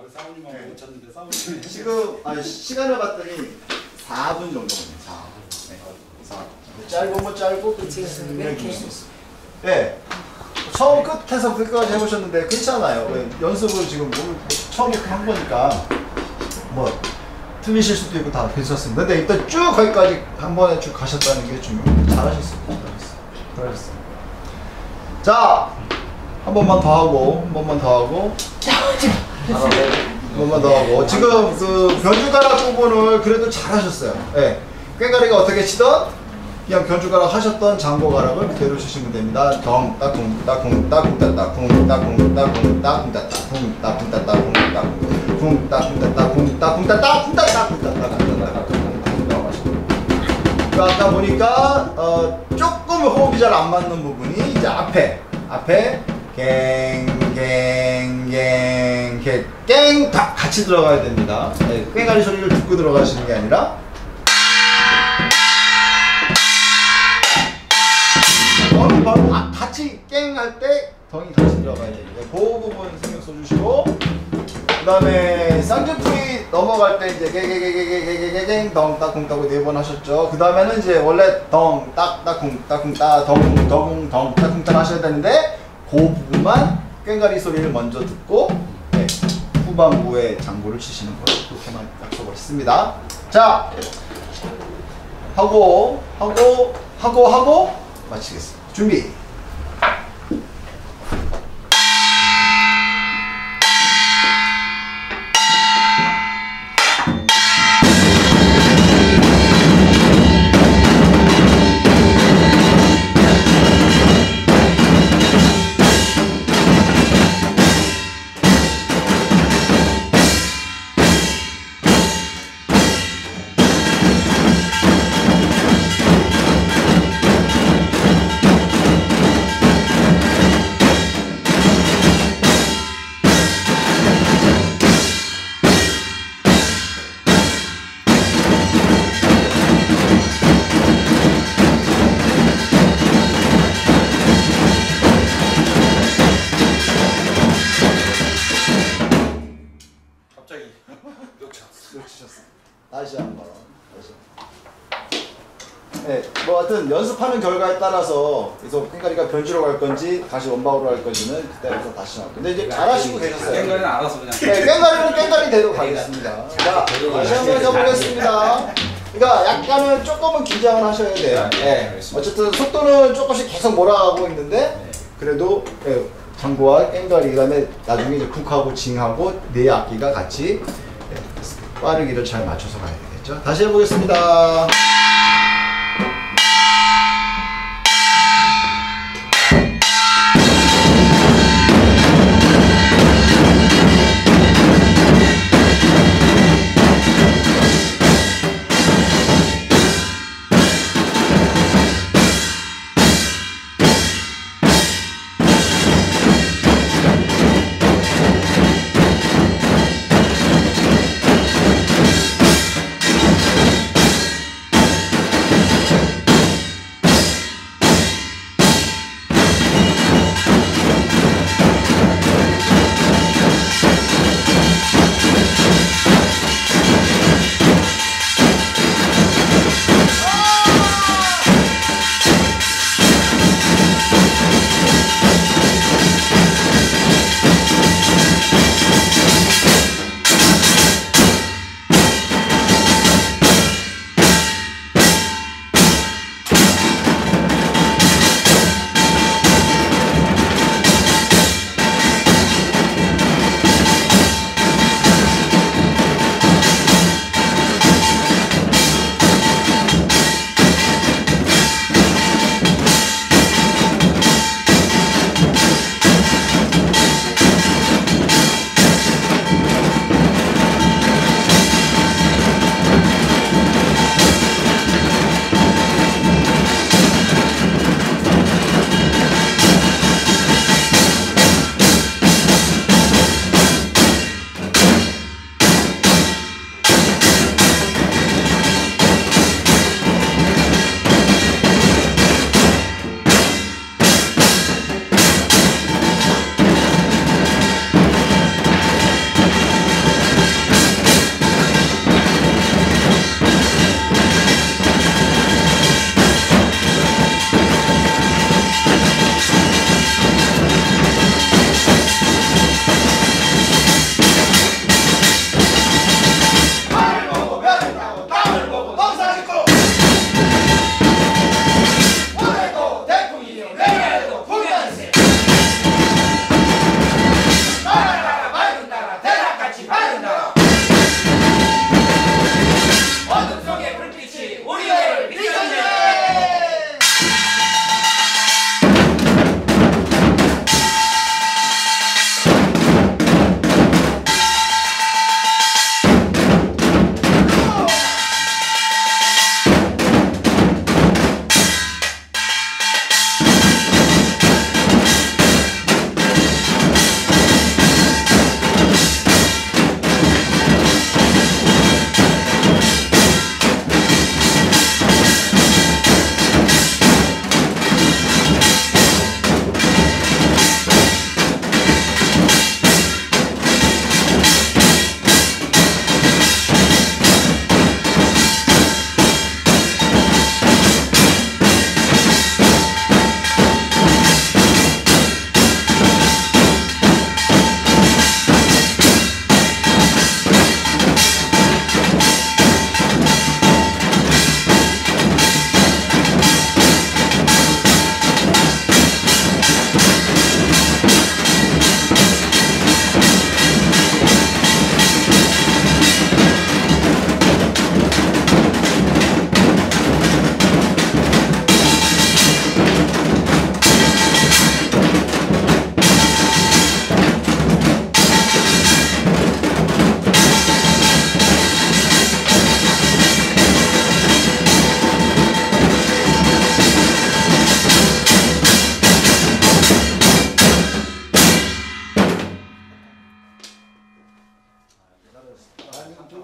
사모님하고 못 찾는데 사모님 지금 시간을 봤더니 4분 정도 걸립니다. 4분. 네. 4분. 짧으면 짧고 지금 이렇게. 네. 처음 끝에서 끝까지 해보셨는데 괜찮아요. 연습을 지금 처음에 한 거니까 뭐 틀리실 수도 있고 다 괜찮습니다. 근데 일단 쭉 거기까지 한 번에 쭉 가셨다는 게 중요해요. 잘하셨습니다. 잘하셨어요. 자, 한 번만 더 하고, 한 번만 더 하고, 한 번만 더 하고. 지금 그 변주가락 부분을 그래도 잘하셨어요. 네. 꽹가리가 어떻게 치던 그냥 변주가락 하셨던 장고가락을 그대로 치시면 됩니다. 덩, 따, 쿵, 따, 쿵, 따, 쿵, 따, 따, 쿵, 따, 쿵, 따, 쿵, 따, 쿵, 따, 따, 쿵, 따, 쿵, 따, 따, 쿵, 따, 쿵, 따, 쿵, 따, 따, 쿵, 따, 쿵, 따, 따, 쿵, 따, 따, 쿵, 따, 따, 아까 보니까 조금 호흡이 잘 안 맞는 부분이 이제 앞에 갱 다 같이 들어가야 됩니다. 네, 꽹가리 소리를 듣고 들어가시는 게 아니라 덩이 바로 같이 깽 할 때 덩이 같이 들어가야 됩니다. 그 부분 신경 써주시고 그 다음에 쌍꺼풀이 넘어갈 때 이제 개개개개개개개갱 덩 따쿵 따고 4번 하셨죠. 그 다음에는 이제 원래 덩 딱 따쿵 따쿵 따 덩 덩 덩 따쿵 따 하셔야 되는데 그 부분만 꽹가리 소리를 먼저 듣고 네, 후반부에 장구를 치시는 거예요. 그렇게만 약속을 했습니다. 자, 하고 마치겠습니다. 준비. 놓치셨어요. 다시 한번. 네, 뭐 하여튼 연습하는 결과에 따라서 그래서 꽹가리가 변주로 갈 건지 다시 원박으로 갈 건지는 그때부터 다시 나올 근데 이제 잘하시고 계셨어요. 꽹가리는 알아서 그냥. 네, 꽹가리는 꽹가리대로 가겠습니다. 자, 다시 한번 해보겠습니다. 그러니까 약간은 조금은 긴장을 하셔야 돼요. 네, 어쨌든 속도는 조금씩 계속 몰아가고 있는데 그래도 네, 장구와 꽹가리 그다음에 나중에 이제 쿡하고 징하고 네 악기가 같이 네, 빠르기를 잘 맞춰서 가야 되겠죠. 다시 해보겠습니다.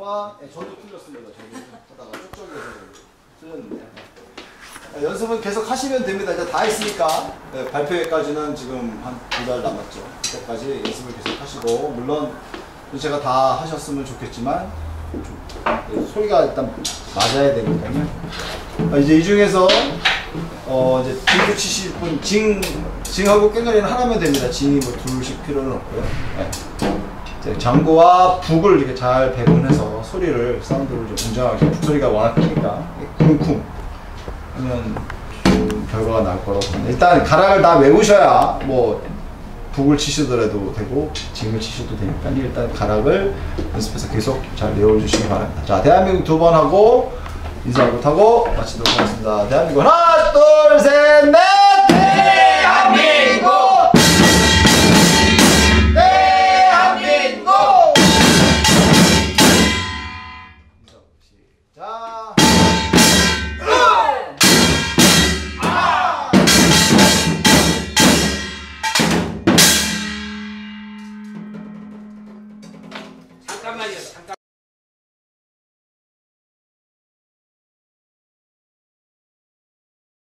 하다가 저도 틀렸습니다. 저도 하다가 쪽쪽에서 틀렸는데 연습은 계속 하시면 됩니다. 이제 다 했으니까 발표회까지는 지금 한 2달 남았죠. 그때까지 연습을 계속 하시고 물론 제가 다 하셨으면 좋겠지만 소리가 일단 맞아야 되니까요. 이제 이 중에서 이제 징도 치실 분 징하고 꽹과리는 하나면 됩니다. 징이 뭐 둘씩 필요는 없고요. 네. 장구와 북을 이렇게 잘 배분해서 소리를 사운드를 좀 웅장하게 북소리가 워낙 크니까 쿵쿵 하면 결과가 나올 거라고 봅니다. 일단 가락을 다 외우셔야 뭐 북을 치시더라도 되고 징을 치셔도 되니까 일단 가락을 연습해서 계속 잘 외워주시기 바랍니다. 자, 대한민국 2번 하고 인사 못하고 마치도록 하겠습니다. 대한민국 하나 둘 셋